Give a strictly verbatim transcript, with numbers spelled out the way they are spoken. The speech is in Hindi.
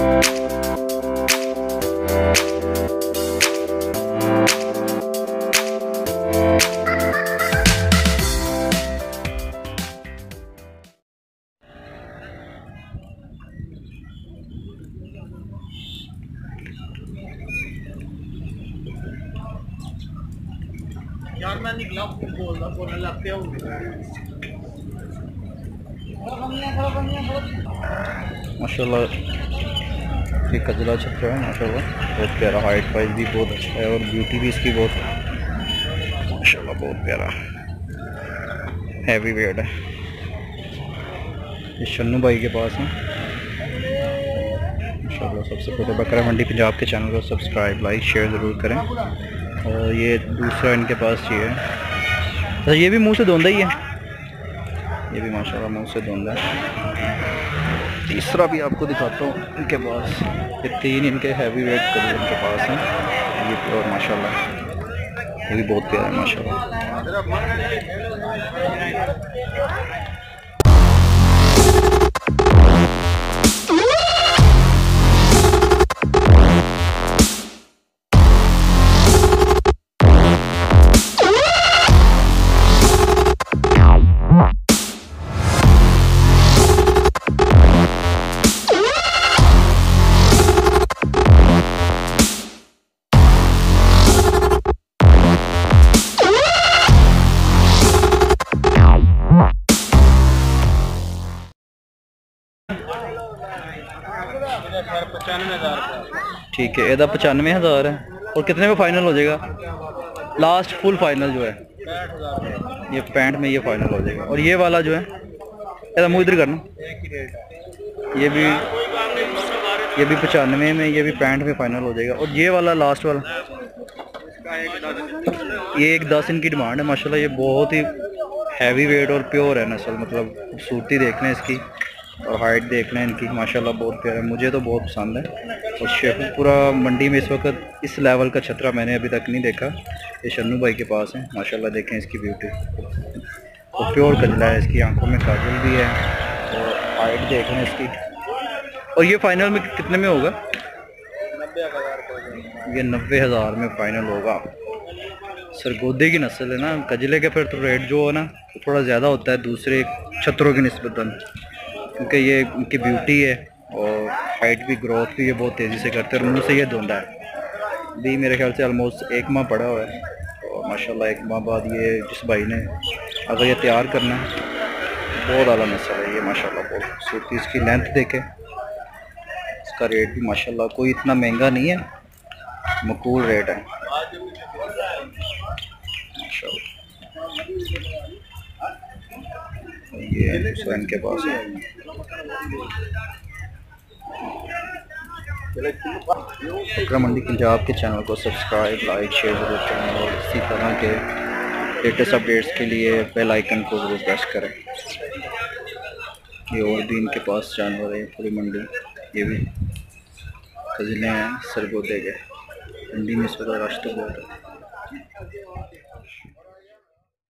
यार मैं निकला बोल रहा बोलने लग गया हूँ। माशाल्लाह ये कजला छत्र है माशाल्लाह, बहुत प्यारा, हाइट वाइज भी बहुत अच्छा है और ब्यूटी भी इसकी बहुत माशाल्लाह बहुत प्यारा हैवी वेट है। ये शन्नू भाई के पास है माशाल्लाह। सबसे पहले बकरा मंडी पंजाब के चैनल को सब्सक्राइब लाइक शेयर ज़रूर करें। और ये दूसरा इनके पास ये है, तो ये भी मुंह से धोंदा ही है, ये भी माशाल्लाह मुंह से धोंदा है। तीसरा भी आपको दिखाता हूँ इनके पास, ये तीन इनके हैवी वेट कबूतर इनके पास हैं। ये प्योर माशाल्लाह, ये भी बहुत प्यारा है माशाल्लाह। ठीक है, ਇਹਦਾ पचानवे हज़ार है। और कितने में फाइनल हो जाएगा लास्ट फुल फाइनल जो है? ये पैंठ में ये फाइनल हो जाएगा। और ये वाला जो है ਇਹਦਾ मुँह इधर करना, ये भी ये भी पचानवे में, ये भी पैंठ में फाइनल हो जाएगा। और ये वाला लास्ट वाला ये एक दस इनकी डिमांड है माशाल्लाह। ये बहुत ही हैवी वेट और प्योर है नस्ल, मतलब खूबसूरती देखना है इसकी और हाइट देखना है इनकी माशाल्लाह बहुत प्यारा है, मुझे तो बहुत पसंद है। और शेखपुरा मंडी में इस वक्त इस लेवल का छतरा मैंने अभी तक नहीं देखा। ये शन्नू भाई के पास है माशाल्लाह, देखें इसकी ब्यूटी और प्योर कजला है, इसकी आंखों में काजल भी है और हाइट देख लें इसकी। और ये फाइनल में कितने में होगा? ये नब्बे हज़ार में फाइनल होगा। सरगोदे की नस्ल है ना, कजले के फिर तो रेट जो है ना थोड़ा ज़्यादा होता है दूसरे छतरों की निस्बतन, क्योंकि ये इनकी ब्यूटी है और हाइट भी ग्रोथ भी ये बहुत तेज़ी से करते हैं। और मुँह से ये धुंधा है भी, मेरे ख्याल से ऑलमोस्ट एक माह पड़ा हुआ है और माशाल्लाह एक माह बाद ये जिस भाई ने अगर ये तैयार करना है, बहुत आला नस्ल है ये माशाल्लाह, बहुत खूबसूरती इसकी लेंथ देखे। इसका रेट भी माशाल्लाह कोई इतना महंगा नहीं है, मकबूल रेट है माशाल्लाह। ये दूसरा इनके पास है। बकरा मंडी पंजाब के चैनल को सब्सक्राइब लाइक शेयर ज़रूर करें और इसी तरह के लेटेस्ट अपडेट्स के लिए बेल आइकन को ज़रूर प्रेस करें। ये और भी इनके पास जानवर है पूरी मंडी, ये भी कजले हैं सरगोदे के। मंडी में इस वक्त रश तो बहुत है।